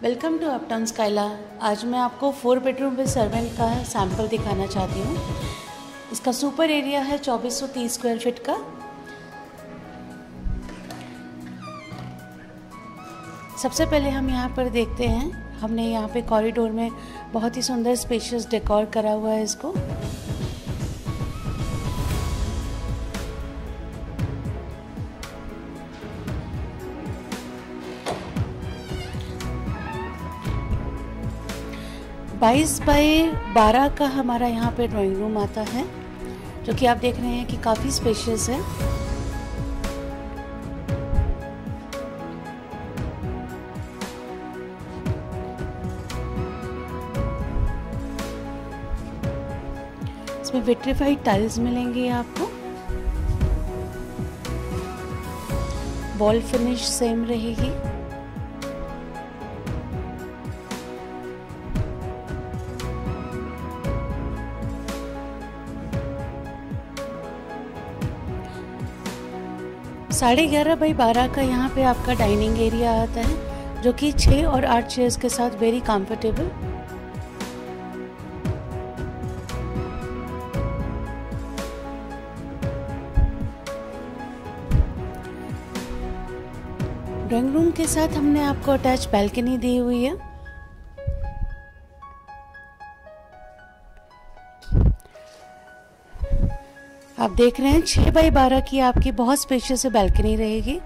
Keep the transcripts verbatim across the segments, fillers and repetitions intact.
Welcome to uptown Scylla. आज मैं आपको फोर बेडरूम विद सर्वेंट का सैंपल दिखाना चाहती हूँ। इसका सुपर एरिया है चौबीस सौ तीस स्क्वायर फीट का। सबसे पहले हम यहाँ पर देखते हैं, हमने यहाँ पे कॉरिडोर में बहुत ही सुंदर स्पेशियस डेकोर करा हुआ है इसको। बाईस बाई बारह का हमारा यहाँ पे ड्राइंग रूम आता है, जो कि आप देख रहे हैं कि काफ़ी स्पेशियस है। इसमें विट्रीफाइड टाइल्स मिलेंगे आपको। वॉल फिनिश सेम रहेगी। साढ़े ग्यारह बाई बारह का यहाँ पे आपका डाइनिंग एरिया आता है, जो कि छः और आठ चेयर्स के साथ वेरी कंफर्टेबल। ड्राइंग रूम के साथ हमने आपको अटैच बैल्कनी दी हुई है। आप देख रहे हैं छः बाई बारह की आपकी बहुत स्पेशियस बैल्कनी रहेगी।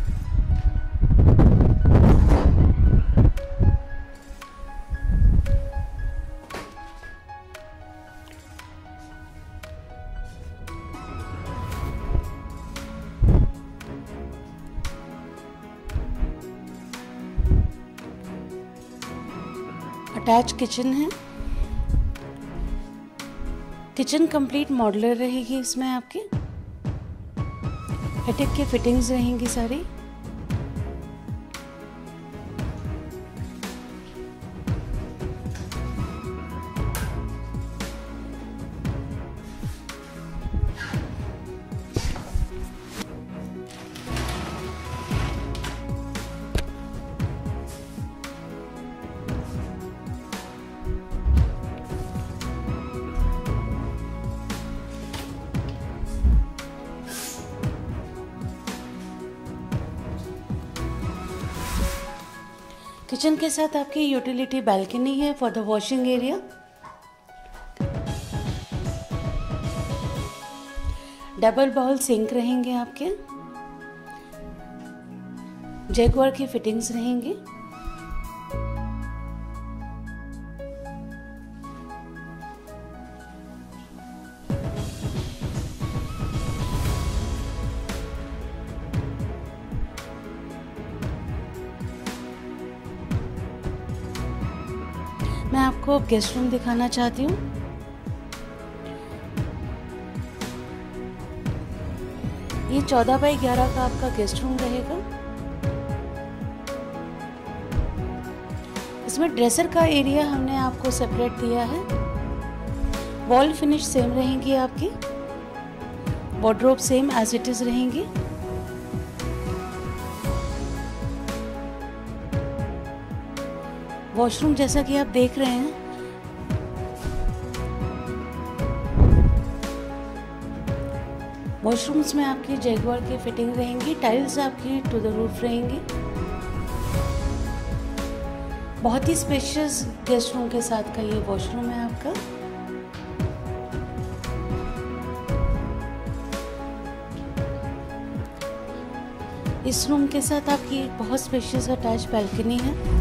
अटैच किचन है। किचन कंप्लीट मॉड्यूलर रहेगी। इसमें आपकी हेटेक की फिटिंग्स रहेंगी सारी। किचन के साथ आपकी यूटिलिटी बैल्कनी है for the washing area. Double bowl sink रहेंगे आपके। जैगुआर की फिटिंग्स रहेंगी। मैं आपको गेस्ट रूम दिखाना चाहती हूँ। ये चौदह बाई ग्यारह का आपका गेस्ट रूम रहेगा। इसमें ड्रेसर का एरिया हमने आपको सेपरेट दिया है। वॉल फिनिश सेम रहेंगी आपकी। Wardrobe same as it is रहेंगी। वॉशरूम जैसा कि आप देख रहे हैं, वॉशरूम्स में आपकी जैगुआर की फिटिंग रहेंगी। टाइल्स आपकी टू द रूफ रहेंगी। बहुत ही स्पेशियस गेस्ट रूम के साथ का ये वॉशरूम है आपका। इस रूम के साथ आपकी एक बहुत स्पेशियस अटैच बैल्कनी है।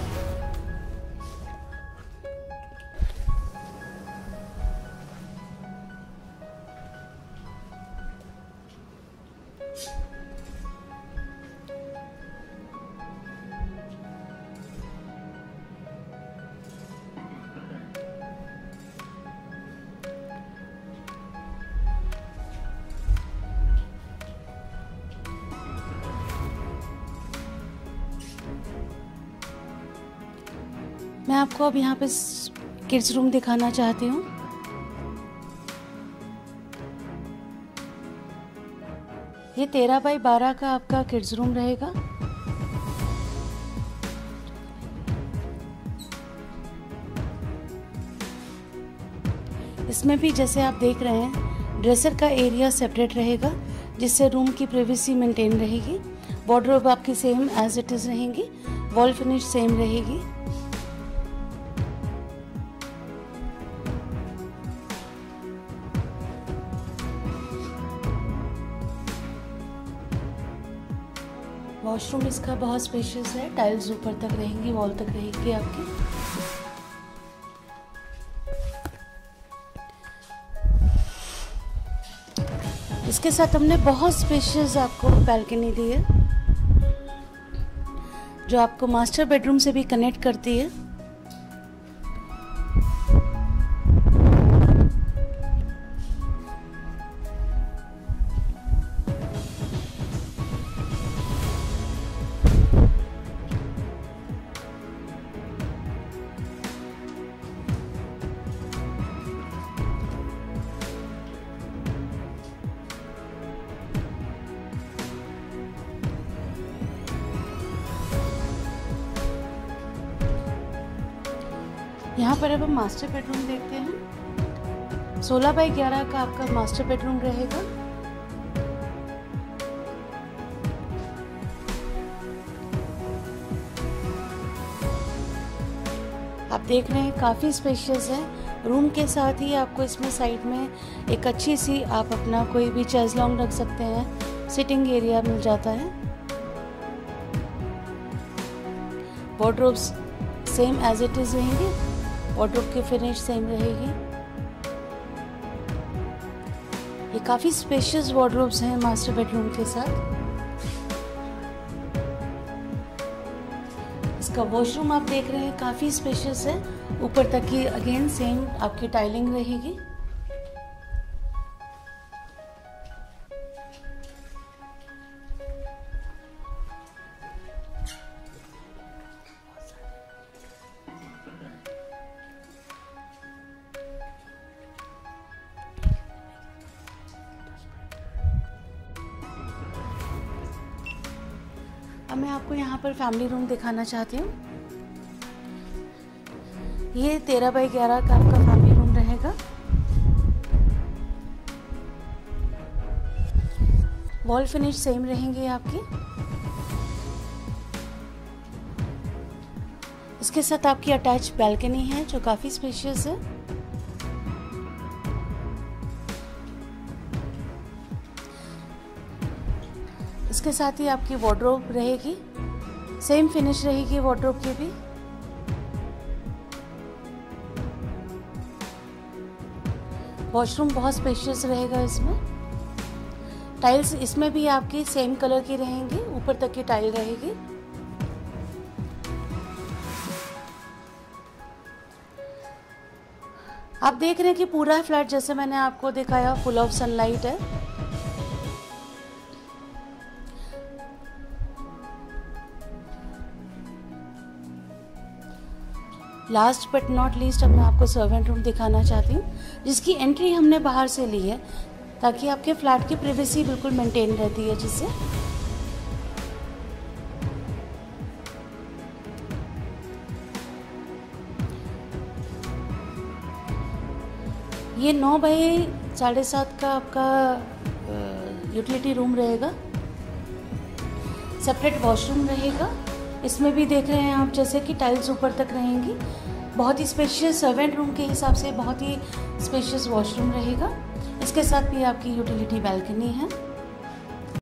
मैं आपको अब यहाँ पे किड्स रूम दिखाना चाहती हूँ। ये तेरह बाई बारह का आपका किड्स रूम रहेगा। इसमें भी जैसे आप देख रहे हैं ड्रेसर का एरिया सेपरेट रहेगा, जिससे रूम की प्राइवेसी मेंटेन रहेगी। वार्डरोब आपकी सेम एज इट इज़ रहेंगी, वॉल फिनिश सेम रहेगी। वॉशरूम इसका बहुत स्पेशियस है, टाइल्स ऊपर तक रहेंगी, वॉल तक रहेगी आपकी। इसके साथ हमने बहुत स्पेशियस आपको बैल्कनी दी है, जो आपको मास्टर बेडरूम से भी कनेक्ट करती है। यहाँ पर अब हम मास्टर बेडरूम देखते हैं। सोलह बाई ग्यारह का आपका मास्टर बेडरूम रहेगा। आप देख रहे हैं काफ़ी स्पेशियस है। रूम के साथ ही आपको इसमें साइड में एक अच्छी सी आप अपना कोई भी चेज़लॉन्ग रख सकते हैं, सिटिंग एरिया मिल जाता है। Wardrobes same as it is रहेंगे, वार्डरोब की फिनिश सेम रहेगी। ये काफ़ी स्पेशियस वार्डरोब्स हैं मास्टर बेडरूम के साथ। इसका वॉशरूम आप देख रहे हैं काफ़ी स्पेशियस है, ऊपर तक की अगेन सेम आपकी टाइलिंग रहेगी। अब मैं आपको यहाँ पर फैमिली रूम दिखाना चाहती हूँ। ये तेरह बाई ग्यारह का आपका फैमिली रूम रहेगा। वॉल फिनिश सेम रहेंगी आपकी। इसके साथ आपकी अटैच बैल्कनी है जो काफ़ी स्पेशियस है। इसके साथ ही आपकी वार्डरोब रहेगी, सेम फिनिश रहेगी वार्डरोब की भी। वॉशरूम बहुत स्पेशियस रहेगा इसमें। टाइल्स इसमें भी आपकी सेम कलर की रहेंगी, ऊपर तक की टाइल रहेगी। आप देख रहे हैं कि पूरा फ्लैट जैसे मैंने आपको दिखाया फुल ऑफ सनलाइट है। लास्ट बट नॉट लीस्ट अब मैं आपको सर्वेंट रूम दिखाना चाहती हूँ, जिसकी एंट्री हमने बाहर से ली है ताकि आपके फ्लैट की प्राइवेसी बिल्कुल मेंटेन रहती है। जिससे ये नौ बाई साढ़े सात का आपका यूटिलिटी रूम रहेगा। सेपरेट वॉशरूम रहेगा। इसमें भी देख रहे हैं आप जैसे कि टाइल्स ऊपर तक रहेंगी। बहुत ही स्पेशियस सर्वेंट रूम के हिसाब से बहुत ही स्पेशियस वॉशरूम रहेगा। इसके साथ भी आपकी यूटिलिटी बैल्कनी है।